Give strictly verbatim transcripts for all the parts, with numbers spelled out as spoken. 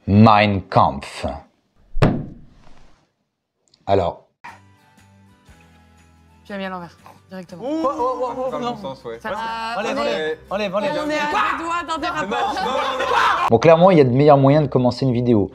Mein Kampf. Alors. Puis elle mis à l'envers, directement. Oh, oh, oh, oh, Dans non. le bon sens, ouais. Ça va. Enlève, on est- enlève, enlève, enlève. On est à deux doigts d'un dérapage. Bon, clairement, il y a de meilleurs moyens de commencer une vidéo.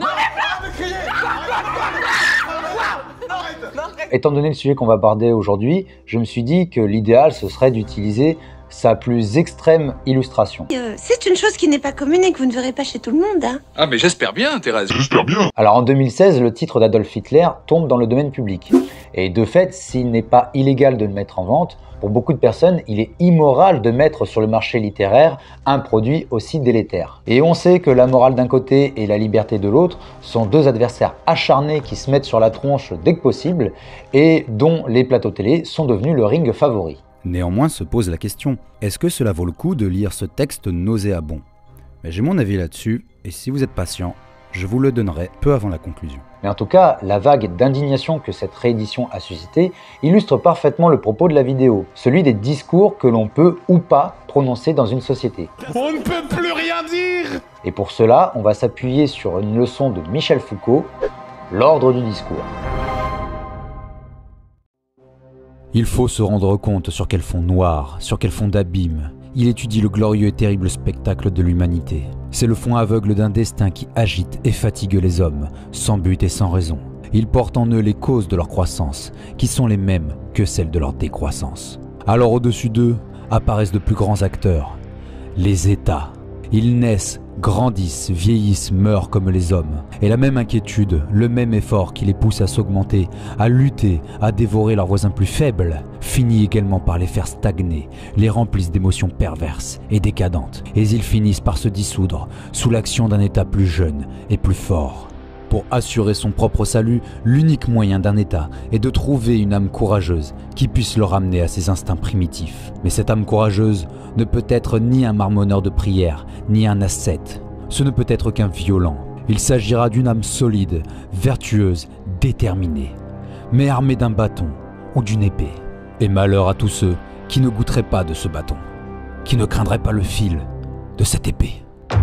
Étant donné le sujet qu'on va aborder aujourd'hui, je me suis dit que l'idéal, ce serait d'utiliser sa plus extrême illustration. Euh, c'est une chose qui n'est pas commune et que vous ne verrez pas chez tout le monde, hein. Ah mais j'espère bien, Thérèse. J'espère bien. Alors en deux mille seize, le titre d'Adolf Hitler tombe dans le domaine public. Et de fait, s'il n'est pas illégal de le mettre en vente, pour beaucoup de personnes, il est immoral de mettre sur le marché littéraire un produit aussi délétère. Et on sait que la morale d'un côté et la liberté de l'autre sont deux adversaires acharnés qui se mettent sur la tronche dès que possible et dont les plateaux télé sont devenus le ring favori. Néanmoins se pose la question, est-ce que cela vaut le coup de lire ce texte nauséabond? Mais j'ai mon avis là-dessus, et si vous êtes patient, je vous le donnerai peu avant la conclusion. Mais en tout cas, la vague d'indignation que cette réédition a suscité illustre parfaitement le propos de la vidéo, celui des discours que l'on peut ou pas prononcer dans une société. On ne peut plus rien dire. Et pour cela, on va s'appuyer sur une leçon de Michel Foucault, l'ordre du discours. Il faut se rendre compte sur quel fond noir, sur quel fond d'abîme, il étudie le glorieux et terrible spectacle de l'humanité. C'est le fond aveugle d'un destin qui agite et fatigue les hommes, sans but et sans raison. Il porte en eux les causes de leur croissance, qui sont les mêmes que celles de leur décroissance. Alors au-dessus d'eux apparaissent de plus grands acteurs, les États. Ils naissent, grandissent, vieillissent, meurent comme les hommes. Et la même inquiétude, le même effort qui les pousse à s'augmenter, à lutter, à dévorer leurs voisins plus faibles, finit également par les faire stagner, les remplissent d'émotions perverses et décadentes. Et ils finissent par se dissoudre sous l'action d'un État plus jeune et plus fort. Pour assurer son propre salut, l'unique moyen d'un État est de trouver une âme courageuse qui puisse le ramener à ses instincts primitifs. Mais cette âme courageuse ne peut être ni un marmonneur de prière, ni un ascète. Ce ne peut être qu'un violent. Il s'agira d'une âme solide, vertueuse, déterminée, mais armée d'un bâton ou d'une épée. Et malheur à tous ceux qui ne goûteraient pas de ce bâton, qui ne craindraient pas le fil de cette épée.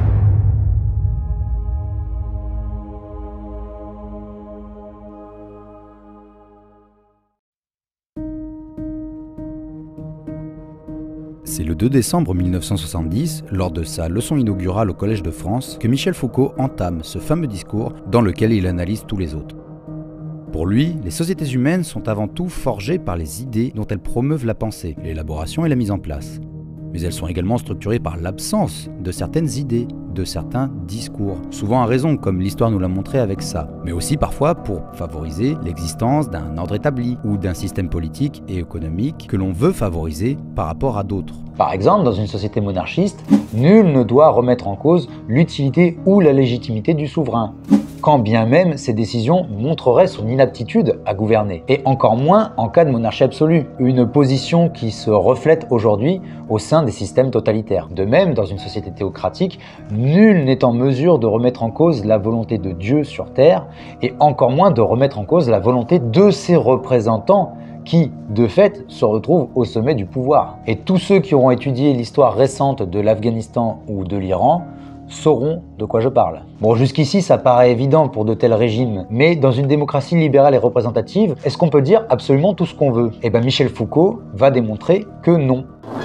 C'est le deux décembre mille neuf cent soixante-dix, lors de sa leçon inaugurale au Collège de France, que Michel Foucault entame ce fameux discours dans lequel il analyse tous les autres. Pour lui, les sociétés humaines sont avant tout forgées par les idées dont elles promeuvent la pensée, l'élaboration et la mise en place. Mais elles sont également structurées par l'absence de certaines idées, de certains discours, souvent à raison comme l'histoire nous l'a montré avec ça, mais aussi parfois pour favoriser l'existence d'un ordre établi ou d'un système politique et économique que l'on veut favoriser par rapport à d'autres. Par exemple, dans une société monarchiste, nul ne doit remettre en cause l'utilité ou la légitimité du souverain, quand bien même ses décisions montreraient son inaptitude à gouverner, et encore moins en cas de monarchie absolue, une position qui se reflète aujourd'hui au sein des systèmes totalitaires. De même, dans une société théocratique, nul n'est en mesure de remettre en cause la volonté de Dieu sur terre, et encore moins de remettre en cause la volonté de ses représentants, qui, de fait, se retrouvent au sommet du pouvoir. Et tous ceux qui auront étudié l'histoire récente de l'Afghanistan ou de l'Iran sauront de quoi je parle. Bon, jusqu'ici, ça paraît évident pour de tels régimes, mais dans une démocratie libérale et représentative, est-ce qu'on peut dire absolument tout ce qu'on veut? Eh bien, Michel Foucault va démontrer que non.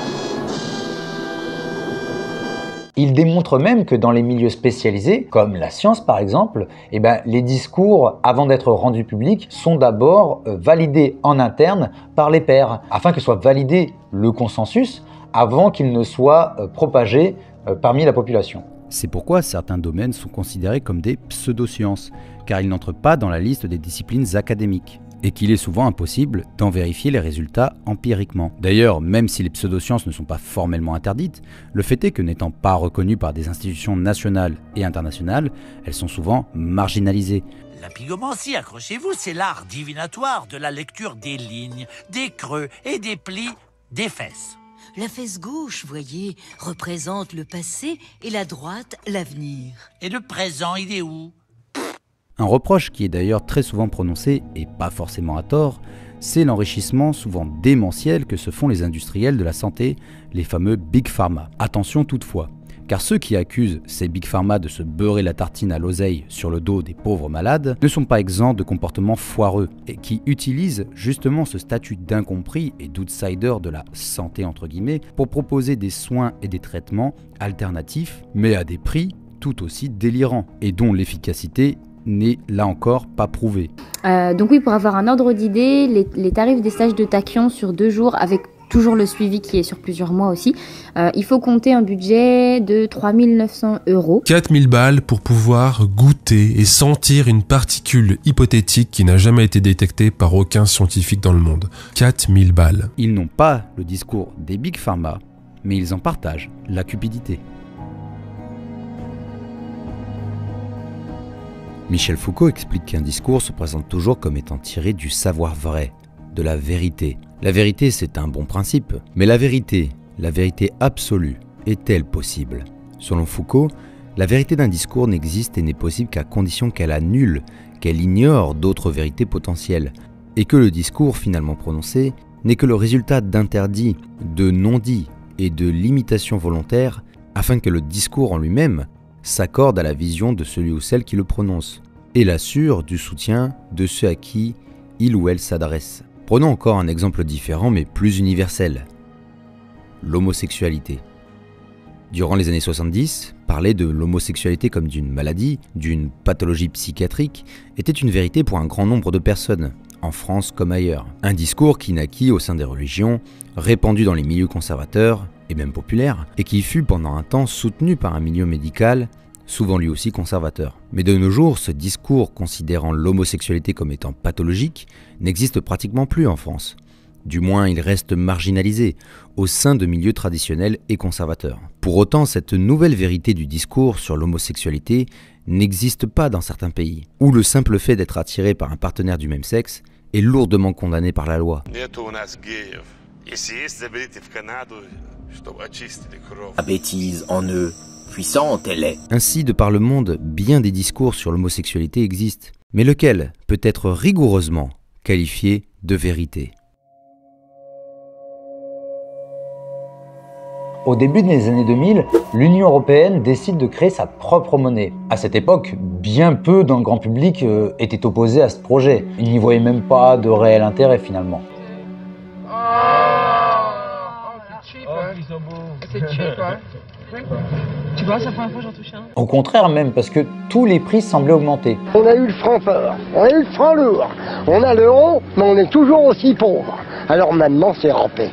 Il démontre même que dans les milieux spécialisés, comme la science par exemple, eh ben, les discours, avant d'être rendus publics, sont d'abord euh, validés en interne par les pairs, afin que soit validé le consensus avant qu'il ne soit euh, propagé euh, parmi la population. C'est pourquoi certains domaines sont considérés comme des pseudosciences, car ils n'entrent pas dans la liste des disciplines académiques, et qu'il est souvent impossible d'en vérifier les résultats empiriquement. D'ailleurs, même si les pseudosciences ne sont pas formellement interdites, le fait est que n'étant pas reconnues par des institutions nationales et internationales, elles sont souvent marginalisées. La pygomancie, accrochez-vous, c'est l'art divinatoire de la lecture des lignes, des creux et des plis des fesses. La fesse gauche, voyez, représente le passé et la droite, l'avenir. Et le présent, il est où? Un reproche qui est d'ailleurs très souvent prononcé, et pas forcément à tort, c'est l'enrichissement souvent démentiel que se font les industriels de la santé, les fameux Big Pharma. Attention toutefois, Car ceux qui accusent ces Big Pharma de se beurrer la tartine à l'oseille sur le dos des pauvres malades ne sont pas exempts de comportements foireux et qui utilisent justement ce statut d'incompris et d'outsider de la santé entre guillemets pour proposer des soins et des traitements alternatifs mais à des prix tout aussi délirants et dont l'efficacité n'est là encore pas prouvée. Euh, donc oui, pour avoir un ordre d'idée, les, les tarifs des stages de tachyon sur deux jours avec toujours le suivi qui est sur plusieurs mois aussi, euh, il faut compter un budget de trois mille neuf cents euros. quatre mille balles pour pouvoir goûter et sentir une particule hypothétique qui n'a jamais été détectée par aucun scientifique dans le monde. quatre mille balles. Ils n'ont pas le discours des Big Pharma, mais ils en partagent la cupidité. Michel Foucault explique qu'un discours se présente toujours comme étant tiré du savoir vrai, de la vérité. La vérité, c'est un bon principe, mais la vérité, la vérité absolue, est-elle possible? Selon Foucault, la vérité d'un discours n'existe et n'est possible qu'à condition qu'elle annule, qu'elle ignore d'autres vérités potentielles, et que le discours finalement prononcé n'est que le résultat d'interdits, de non-dits et de limitations volontaires, afin que le discours en lui-même s'accorde à la vision de celui ou celle qui le prononce, et l'assure du soutien de ceux à qui il ou elle s'adresse. Prenons encore un exemple différent mais plus universel. L'homosexualité. Durant les années soixante-dix, parler de l'homosexualité comme d'une maladie, d'une pathologie psychiatrique, était une vérité pour un grand nombre de personnes, en France comme ailleurs. Un discours qui naquit au sein des religions, répandu dans les milieux conservateurs, et même populaire, et qui fut pendant un temps soutenu par un milieu médical, souvent lui aussi conservateur. Mais de nos jours, ce discours considérant l'homosexualité comme étant pathologique n'existe pratiquement plus en France. Du moins, il reste marginalisé au sein de milieux traditionnels et conservateurs. Pour autant, cette nouvelle vérité du discours sur l'homosexualité n'existe pas dans certains pays, où le simple fait d'être attiré par un partenaire du même sexe est lourdement condamné par la loi. La bêtise en eux, puissante elle est. Ainsi, de par le monde, bien des discours sur l'homosexualité existent, mais lequel peut être rigoureusement qualifié de vérité. Au début des années deux mille, l'Union européenne décide de créer sa propre monnaie. À cette époque, bien peu dans le grand public euh, étaient opposés à ce projet. Ils n'y voyaient même pas de réel intérêt finalement. C'est cheap, hein. Tu vois, c'est la première fois que j'en touche un. Au contraire même, parce que tous les prix semblaient augmenter. On a eu le franc fort, on a eu le franc lourd, on a l'euro, mais on est toujours aussi pauvre. Alors maintenant, c'est rampé.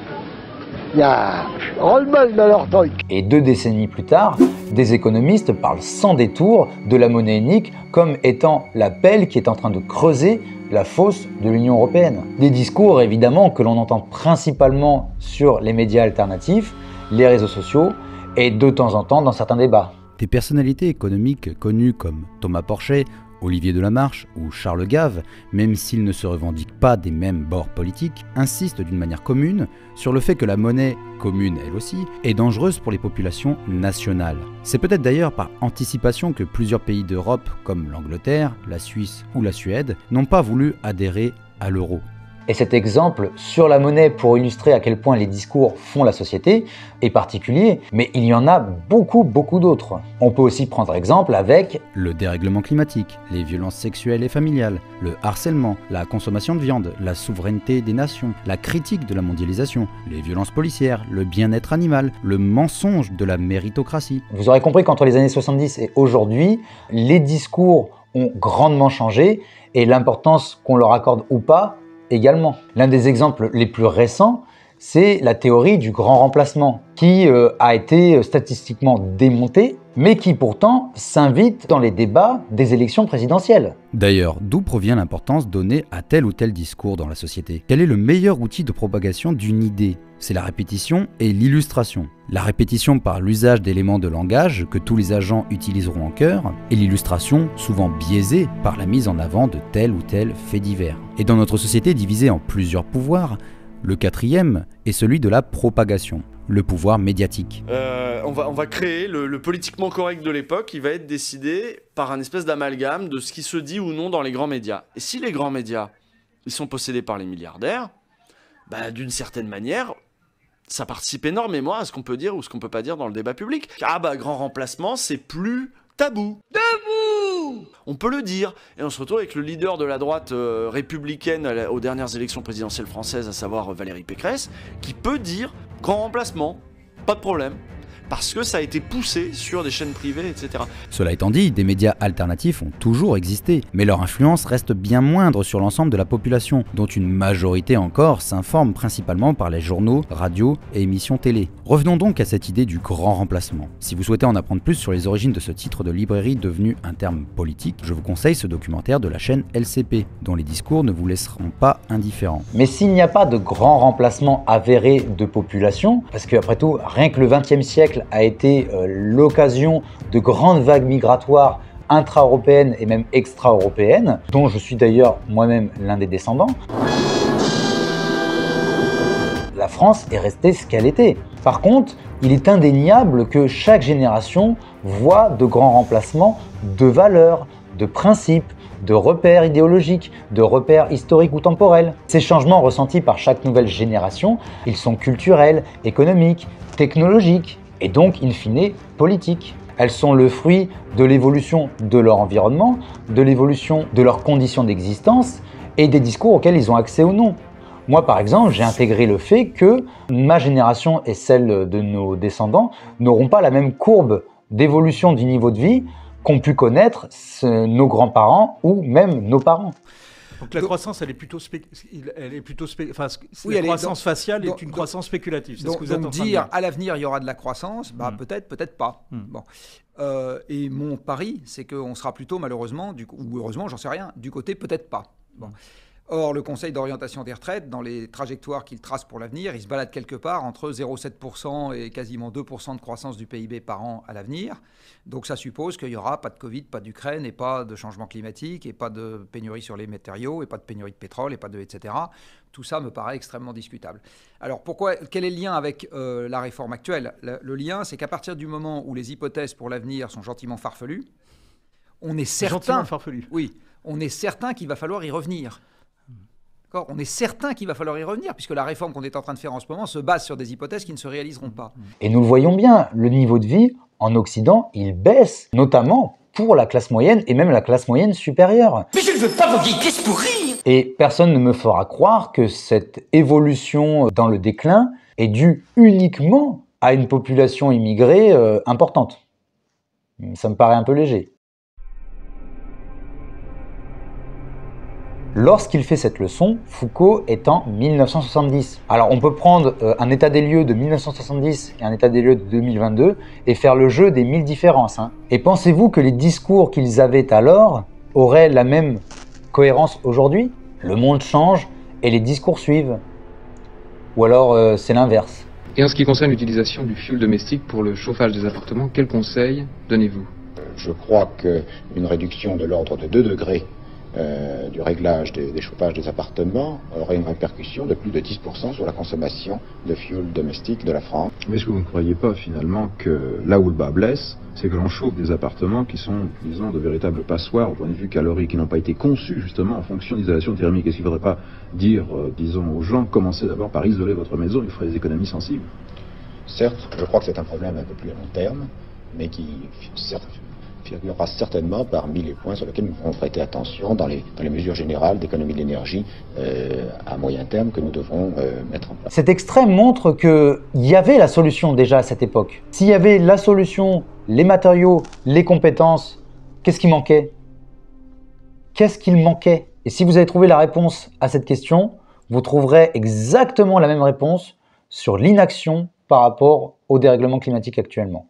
Il y a ras-le-bol dans leur truc. Et deux décennies plus tard, des économistes parlent sans détour de la monnaie unique comme étant la pelle qui est en train de creuser la fosse de l'Union européenne. Des discours évidemment que l'on entend principalement sur les médias alternatifs, les réseaux sociaux et de temps en temps dans certains débats. Des personnalités économiques connues comme Thomas Porcher, Olivier Delamarche ou Charles Gave, même s'ils ne se revendiquent pas des mêmes bords politiques, insistent d'une manière commune sur le fait que la monnaie, commune elle aussi, est dangereuse pour les populations nationales. C'est peut-être d'ailleurs par anticipation que plusieurs pays d'Europe, comme l'Angleterre, la Suisse ou la Suède, n'ont pas voulu adhérer à l'euro. Et cet exemple sur la monnaie pour illustrer à quel point les discours font la société est particulier, mais il y en a beaucoup beaucoup d'autres. On peut aussi prendre exemple avec le dérèglement climatique, les violences sexuelles et familiales, le harcèlement, la consommation de viande, la souveraineté des nations, la critique de la mondialisation, les violences policières, le bien-être animal, le mensonge de la méritocratie. Vous aurez compris qu'entre les années soixante-dix et aujourd'hui, les discours ont grandement changé et l'importance qu'on leur accorde ou pas également. L'un des exemples les plus récents, c'est la théorie du grand remplacement, qui euh, a été statistiquement démontée, mais qui pourtant s'invite dans les débats des élections présidentielles. D'ailleurs, d'où provient l'importance donnée à tel ou tel discours dans la société? Quel est le meilleur outil de propagation d'une idée? C'est la répétition et l'illustration. La répétition par l'usage d'éléments de langage que tous les agents utiliseront en chœur, et l'illustration souvent biaisée par la mise en avant de tel ou tel fait divers. Et dans notre société divisée en plusieurs pouvoirs, le quatrième est celui de la propagation, le pouvoir médiatique. Euh, on, va, on va créer le, le politiquement correct de l'époque, il va être décidé par un espèce d'amalgame de ce qui se dit ou non dans les grands médias. Et si les grands médias, ils sont possédés par les milliardaires, bah, d'une certaine manière, Ça participe énormément à ce qu'on peut dire ou ce qu'on peut pas dire dans le débat public. Ah bah, grand remplacement, c'est plus tabou. Debout! On peut le dire. Et on se retrouve avec le leader de la droite euh, républicaine la, aux dernières élections présidentielles françaises, à savoir euh, Valérie Pécresse, qui peut dire grand remplacement, pas de problème. Parce que ça a été poussé sur des chaînes privées, et cetera. Cela étant dit, des médias alternatifs ont toujours existé, mais leur influence reste bien moindre sur l'ensemble de la population, dont une majorité encore s'informe principalement par les journaux, radios et émissions télé. Revenons donc à cette idée du grand remplacement. Si vous souhaitez en apprendre plus sur les origines de ce titre de librairie devenu un terme politique, je vous conseille ce documentaire de la chaîne L C P, dont les discours ne vous laisseront pas indifférents. Mais s'il n'y a pas de grand remplacement avéré de population, parce qu'après tout, rien que le vingtième siècle a été euh, l'occasion de grandes vagues migratoires intra-européennes et même extra-européennes, dont je suis d'ailleurs moi-même l'un des descendants. La France est restée ce qu'elle était. Par contre, il est indéniable que chaque génération voit de grands remplacements de valeurs, de principes, de repères idéologiques, de repères historiques ou temporels. Ces changements ressentis par chaque nouvelle génération, ils sont culturels, économiques, technologiques, et donc, in fine, politiques. Elles sont le fruit de l'évolution de leur environnement, de l'évolution de leurs conditions d'existence et des discours auxquels ils ont accès ou non. Moi, par exemple, j'ai intégré le fait que ma génération et celle de nos descendants n'auront pas la même courbe d'évolution du niveau de vie qu'ont pu connaître nos grands-parents ou même nos parents. Donc la donc, croissance, elle est plutôt, spé... elle est plutôt spé... enfin, oui, la croissance donc, faciale donc, est une donc, croissance spéculative. C'est donc, ce que vous êtes donc en train dire de dire. À l'avenir il y aura de la croissance, bah, mm. peut-être, peut-être pas. Mm. Bon. Euh, et mon pari, c'est qu'on sera plutôt malheureusement, du... ou heureusement, j'en sais rien, du côté peut-être pas. Bon. Or, le Conseil d'orientation des retraites, dans les trajectoires qu'il trace pour l'avenir, il se balade quelque part entre zéro virgule sept pour cent et quasiment deux pour cent de croissance du P I B par an à l'avenir. Donc ça suppose qu'il n'y aura pas de Covid, pas d'Ukraine, et pas de changement climatique, et pas de pénurie sur les matériaux, et pas de pénurie de pétrole, et pas de et cetera. Tout ça me paraît extrêmement discutable. Alors pourquoi, quel est le lien avec euh, la réforme actuelle ? Le, le lien, c'est qu'à partir du moment où les hypothèses pour l'avenir sont gentiment farfelues, on est certain... Gentiment farfelues. Oui, on est certain qu'il va falloir y revenir. On est certain qu'il va falloir y revenir, puisque la réforme qu'on est en train de faire en ce moment se base sur des hypothèses qui ne se réaliseront pas. Et nous le voyons bien, le niveau de vie en Occident, il baisse, notamment pour la classe moyenne et même la classe moyenne supérieure. Mais je ne veux pas vos vieilles pièces pour rire. Et personne ne me fera croire que cette évolution dans le déclin est due uniquement à une population immigrée euh, importante. Ça me paraît un peu léger. Lorsqu'il fait cette leçon, Foucault est en mille neuf cent soixante-dix. Alors on peut prendre euh, un état des lieux de mille neuf cent soixante-dix et un état des lieux de deux mille vingt-deux et faire le jeu des mille différences. Hein. Et pensez-vous que les discours qu'ils avaient alors auraient la même cohérence aujourd'hui? Le monde change et les discours suivent. Ou alors euh, c'est l'inverse. Et en ce qui concerne l'utilisation du fioul domestique pour le chauffage des appartements, quels conseils donnez-vous? Je crois qu'une réduction de l'ordre de deux degrés Euh, du réglage des, des chauffages des appartements aurait une répercussion de plus de dix pour cent sur la consommation de fioul domestique de la France. Mais est-ce que vous ne croyez pas finalement que là où le bas blesse, c'est que l'on chauffe des appartements qui sont, disons, de véritables passoires au point de vue calorique, qui n'ont pas été conçus justement en fonction d'isolation thermique? Est-ce qu'il ne faudrait pas dire, euh, disons, aux gens, commencez d'abord par isoler votre maison, il ferait des économies sensibles? Certes, je crois que c'est un problème un peu plus à long terme, mais qui, certes, figurera certainement parmi les points sur lesquels nous devrons prêter attention dans les, dans les mesures générales d'économie de l'énergie euh, à moyen terme que nous devrons euh, mettre en place. Cet extrait montre qu'il y avait la solution déjà à cette époque. S'il y avait la solution, les matériaux, les compétences, qu'est-ce qui manquait? Qu'est-ce qu'il manquait? Et si vous avez trouvé la réponse à cette question, vous trouverez exactement la même réponse sur l'inaction par rapport au dérèglement climatique actuellement.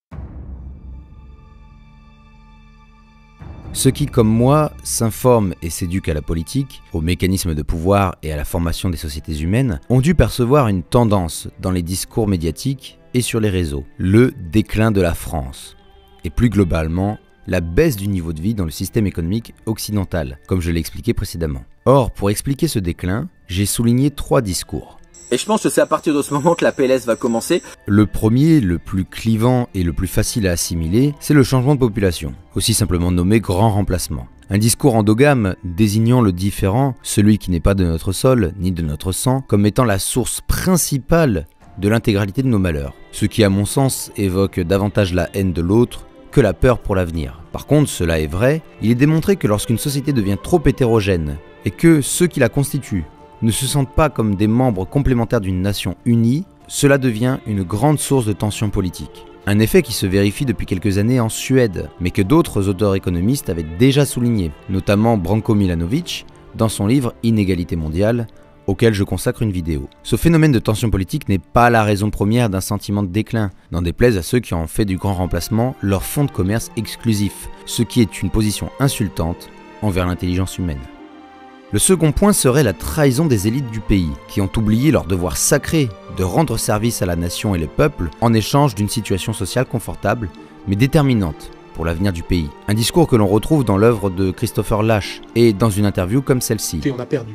Ceux qui, comme moi, s'informent et s'éduquent à la politique, aux mécanismes de pouvoir et à la formation des sociétés humaines, ont dû percevoir une tendance dans les discours médiatiques et sur les réseaux, le déclin de la France, et plus globalement, la baisse du niveau de vie dans le système économique occidental, comme je l'ai expliqué précédemment. Or, pour expliquer ce déclin, j'ai souligné trois discours. Et je pense que c'est à partir de ce moment que la P L S va commencer. Le premier, le plus clivant et le plus facile à assimiler, c'est le changement de population, aussi simplement nommé grand remplacement. Un discours endogame désignant le différent, celui qui n'est pas de notre sol ni de notre sang, comme étant la source principale de l'intégralité de nos malheurs, ce qui à mon sens évoque davantage la haine de l'autre que la peur pour l'avenir. Par contre, cela est vrai, il est démontré que lorsqu'une société devient trop hétérogène et que ceux qui la constituent ne se sentent pas comme des membres complémentaires d'une nation unie, cela devient une grande source de tension politique. Un effet qui se vérifie depuis quelques années en Suède, mais que d'autres auteurs économistes avaient déjà souligné, notamment Branko Milanovic, dans son livre Inégalité mondiale, auquel je consacre une vidéo. Ce phénomène de tension politique n'est pas la raison première d'un sentiment de déclin, n'en déplaise à ceux qui ont fait du grand remplacement leur fonds de commerce exclusif, ce qui est une position insultante envers l'intelligence humaine. Le second point serait la trahison des élites du pays, qui ont oublié leur devoir sacré de rendre service à la nation et le peuple en échange d'une situation sociale confortable, mais déterminante pour l'avenir du pays. Un discours que l'on retrouve dans l'œuvre de Christopher Lasch et dans une interview comme celle-ci. On a perdu,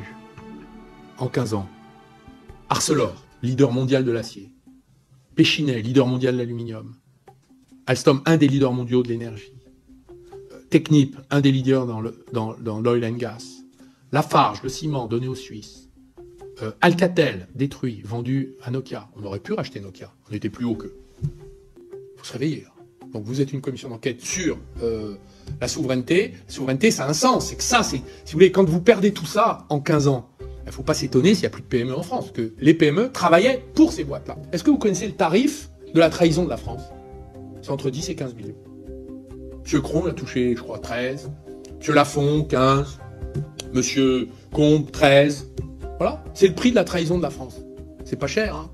en quinze ans, Arcelor, leader mondial de l'acier, Péchinet, leader mondial de l'aluminium, Alstom, un des leaders mondiaux de l'énergie, Technip, un des leaders dans l'oil dans, dans and gas, Lafarge, le ciment donné aux Suisses. Euh, Alcatel, détruit, vendu à Nokia. On aurait pu racheter Nokia. On était plus haut qu'eux. Il faut se réveiller. Là. Donc vous êtes une commission d'enquête sur euh, la souveraineté. La souveraineté, ça a un sens. C'est que ça, c'est, si vous voulez, quand vous perdez tout ça en quinze ans, il ne faut pas s'étonner s'il n'y a plus de P M E en France. Que les P M E travaillaient pour ces boîtes-là. Est-ce que vous connaissez le tarif de la trahison de la France? C'est entre dix et quinze millions. Monsieur Cron a touché, je crois, treize. Monsieur Lafont, quinze. Monsieur Combe, treize. Voilà, c'est le prix de la trahison de la France. C'est pas cher, hein.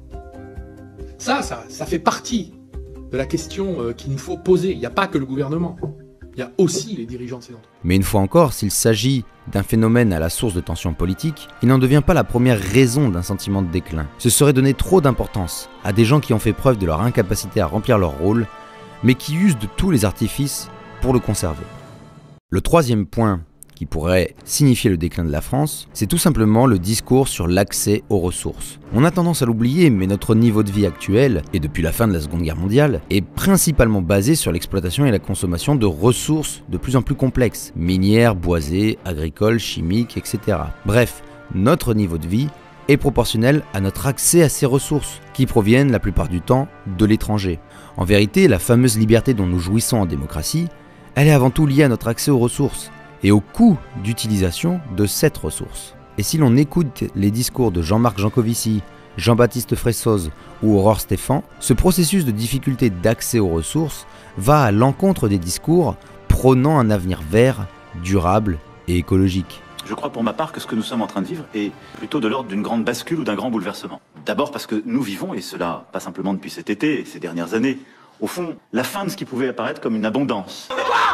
Ça, ça, ça fait partie de la question euh, qu'il nous faut poser. Il n'y a pas que le gouvernement. Il y a aussi les dirigeants de ces entreprises. Mais une fois encore, s'il s'agit d'un phénomène à la source de tensions politiques, il n'en devient pas la première raison d'un sentiment de déclin. Ce serait donner trop d'importance à des gens qui ont fait preuve de leur incapacité à remplir leur rôle, mais qui usent de tous les artifices pour le conserver. Le troisième point qui pourrait signifier le déclin de la France, c'est tout simplement le discours sur l'accès aux ressources. On a tendance à l'oublier, mais notre niveau de vie actuel, et depuis la fin de la Seconde Guerre mondiale, est principalement basé sur l'exploitation et la consommation de ressources de plus en plus complexes, minières, boisées, agricoles, chimiques, et cetera. Bref, notre niveau de vie est proportionnel à notre accès à ces ressources, qui proviennent la plupart du temps de l'étranger. En vérité, la fameuse liberté dont nous jouissons en démocratie, elle est avant tout liée à notre accès aux ressources, et au coût d'utilisation de cette ressource. Et si l'on écoute les discours de Jean-Marc Jancovici, Jean-Baptiste Fressoz ou Aurore Stéphan, ce processus de difficulté d'accès aux ressources va à l'encontre des discours prônant un avenir vert, durable et écologique. Je crois pour ma part que ce que nous sommes en train de vivre est plutôt de l'ordre d'une grande bascule ou d'un grand bouleversement. D'abord parce que nous vivons, et cela pas simplement depuis cet été et ces dernières années, au fond, la fin de ce qui pouvait apparaître comme une abondance.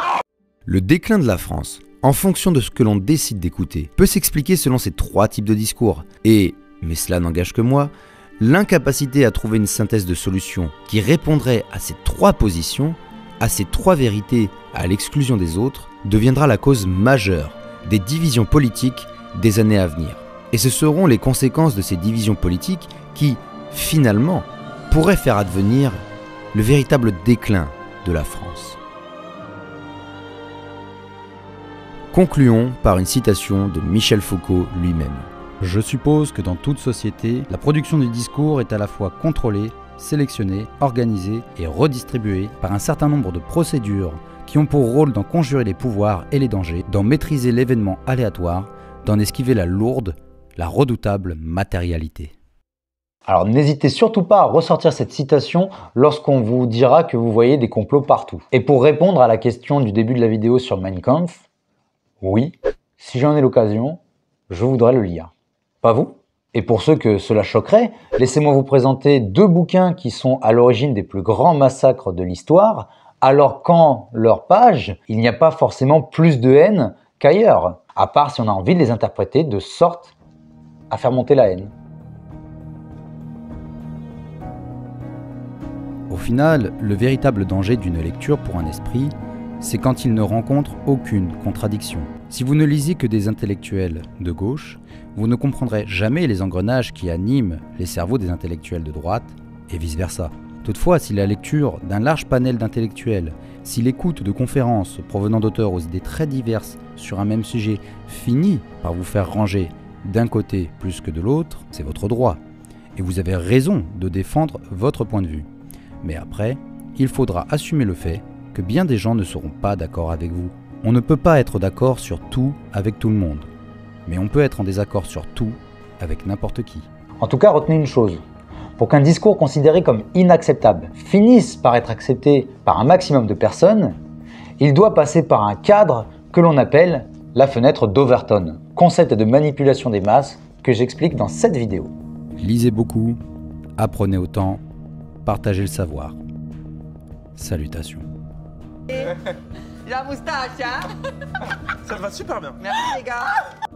Le déclin de la France, en fonction de ce que l'on décide d'écouter, peut s'expliquer selon ces trois types de discours. Et, mais cela n'engage que moi, l'incapacité à trouver une synthèse de solution qui répondrait à ces trois positions, à ces trois vérités, à l'exclusion des autres, deviendra la cause majeure des divisions politiques des années à venir. Et ce seront les conséquences de ces divisions politiques qui, finalement, pourraient faire advenir le véritable déclin de la France. Concluons par une citation de Michel Foucault lui-même. Je suppose que dans toute société, la production du discours est à la fois contrôlée, sélectionnée, organisée et redistribuée par un certain nombre de procédures qui ont pour rôle d'en conjurer les pouvoirs et les dangers, d'en maîtriser l'événement aléatoire, d'en esquiver la lourde, la redoutable matérialité. Alors n'hésitez surtout pas à ressortir cette citation lorsqu'on vous dira que vous voyez des complots partout. Et pour répondre à la question du début de la vidéo sur Mein Kampf, oui, si j'en ai l'occasion, je voudrais le lire. Pas vous? Et pour ceux que cela choquerait, laissez-moi vous présenter deux bouquins qui sont à l'origine des plus grands massacres de l'histoire, alors qu'en leur page, il n'y a pas forcément plus de haine qu'ailleurs, à part si on a envie de les interpréter de sorte à faire monter la haine. Au final, le véritable danger d'une lecture pour un esprit, c'est quand il ne rencontre aucune contradiction. Si vous ne lisez que des intellectuels de gauche, vous ne comprendrez jamais les engrenages qui animent les cerveaux des intellectuels de droite, et vice-versa. Toutefois, si la lecture d'un large panel d'intellectuels, si l'écoute de conférences provenant d'auteurs aux idées très diverses sur un même sujet finit par vous faire ranger d'un côté plus que de l'autre, c'est votre droit. et vous avez raison de défendre votre point de vue. Mais après, il faudra assumer le fait que bien des gens ne seront pas d'accord avec vous. On ne peut pas être d'accord sur tout avec tout le monde, mais on peut être en désaccord sur tout avec n'importe qui. En tout cas, retenez une chose. Pour qu'un discours considéré comme inacceptable finisse par être accepté par un maximum de personnes, il doit passer par un cadre que l'on appelle la fenêtre d'Overton, concept de manipulation des masses que j'explique dans cette vidéo. Lisez beaucoup, apprenez autant, partagez le savoir. Salutations. Il a la moustache, hein? Ça va super bien. Merci les gars.